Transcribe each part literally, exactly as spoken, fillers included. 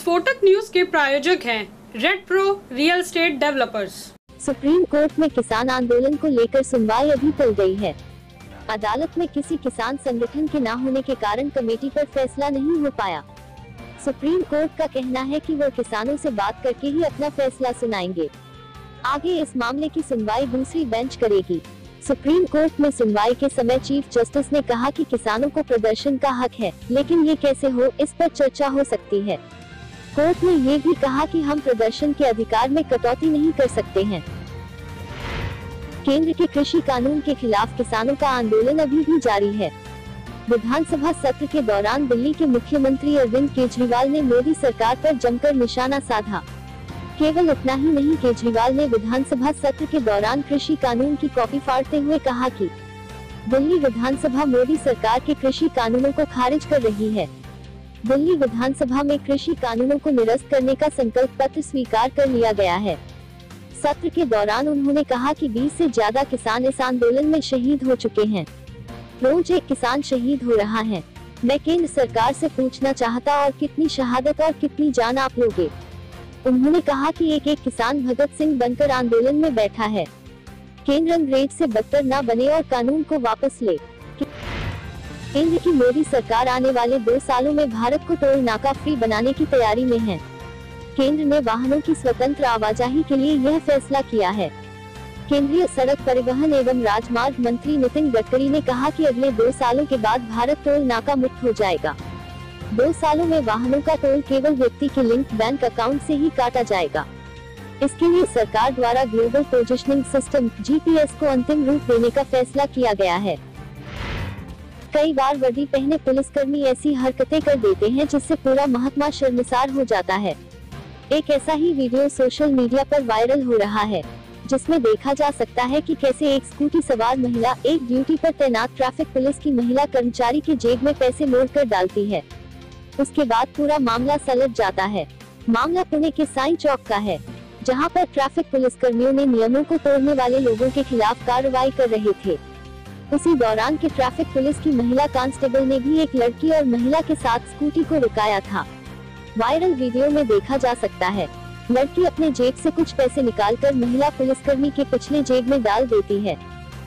विस्फोटक न्यूज के प्रायोजक हैं Red Pro real estate developers. Supreme court में किसान आंदोलन को लेकर सुनवाई अभी टल गई है। अदालत में किसी किसान संगठन के न होने के कारण कमेटी पर फैसला नहीं हो पाया। सुप्रीम कोर्ट का कहना है कि वो किसानों से बात करके ही अपना फैसला सुनाएंगे। आगे इस मामले की सुनवाई दूसरी बेंच करेगी। सुप्रीम कोर्ट में सुनवाई के समय चीफ जस्टिस ने कहा कि किसानों को प्रदर्शन का हक है, लेकिन ये कैसे हो, इस पर चर्चा हो सकती है। कोर्ट ने ये भी कहा कि हम प्रदर्शन के अधिकार में कटौती नहीं कर सकते हैं। केंद्र के कृषि कानून के खिलाफ किसानों का आंदोलन अभी भी जारी है। विधानसभा सत्र के दौरान दिल्ली के मुख्यमंत्री अरविंद केजरीवाल ने मोदी सरकार पर जमकर निशाना साधा। केवल इतना ही नहीं, केजरीवाल ने विधानसभा सत्र के दौरान कृषि कानून की कॉपी फाड़ते हुए कहा कि दिल्ली विधानसभा मोदी सरकार के कृषि कानूनों को खारिज कर रही है। दिल्ली विधानसभा में कृषि कानूनों को निरस्त करने का संकल्प पत्र स्वीकार कर लिया गया है। सत्र के दौरान उन्होंने कहा कि बीस से ज्यादा किसान इस आंदोलन में शहीद हो चुके हैं। रोज एक किसान शहीद हो रहा है। मैं केंद्र सरकार से पूछना चाहता, और कितनी शहादत और कितनी जान आप लोगे। उन्होंने कहा कि एक एक किसान भगत सिंह बनकर आंदोलन में बैठा है। केंद्र अंग्रेज से बदतर न बने और कानून को वापस ले। केंद्र की मोदी सरकार आने वाले दो सालों में भारत को टोल नाका फ्री बनाने की तैयारी में है। केंद्र ने वाहनों की स्वतंत्र आवाजाही के लिए यह फैसला किया है। केंद्रीय सड़क परिवहन एवं राजमार्ग मंत्री नितिन गडकरी ने कहा कि अगले दो सालों के बाद भारत टोल नाका मुक्त हो जाएगा। दो सालों में वाहनों का टोल केवल व्यक्ति के लिंक बैंक अकाउंट से ही काटा जाएगा। इसके लिए सरकार द्वारा global positioning system G P S को अंतिम रूप देने का फैसला किया गया है। कई बार वर्दी पहने पुलिसकर्मी ऐसी हरकतें कर देते हैं जिससे पूरा महकमा शर्मसार हो जाता है। एक ऐसा ही वीडियो सोशल मीडिया पर वायरल हो रहा है, जिसमें देखा जा सकता है कि कैसे एक स्कूटी सवार महिला एक ड्यूटी पर तैनात ट्रैफिक पुलिस की महिला कर्मचारी के जेब में पैसे मोड़कर डालती है। उसके बाद पूरा मामला सलट जाता है। मामला पुणे के साई चौक का है, जहां पर ट्रैफिक पुलिसकर्मियों ने नियमों को तोड़ने वाले लोगों के खिलाफ कार्रवाई कर रहे थे। उसी दौरान के ट्रैफिक पुलिस की महिला कांस्टेबल ने भी एक लड़की और महिला के साथ स्कूटी को रुकाया था। वायरल वीडियो में देखा जा सकता है, लड़की अपने जेब से कुछ पैसे निकालकर महिला पुलिसकर्मी के पिछले जेब में डाल देती है।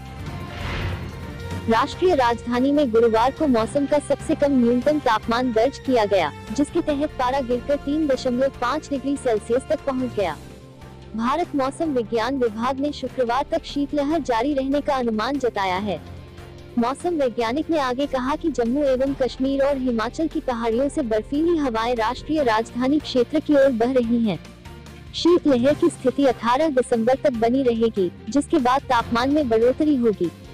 राष्ट्रीय राजधानी में गुरुवार को मौसम का सबसे कम न्यूनतम तापमान दर्ज किया गया, जिसके तहत पारा गिरकर तीन दशमलव पाँच डिग्री सेल्सियस तक पहुंच गया। भारत मौसम विज्ञान विभाग ने शुक्रवार तक शीतलहर जारी रहने का अनुमान जताया है। मौसम वैज्ञानिक ने आगे कहा कि जम्मू एवं कश्मीर और हिमाचल की पहाड़ियों से बर्फीली हवाएं राष्ट्रीय राजधानी क्षेत्र की ओर बह रही हैं। शीतलहर की स्थिति अठारह दिसंबर तक बनी रहेगी, जिसके बाद तापमान में बढ़ोतरी होगी।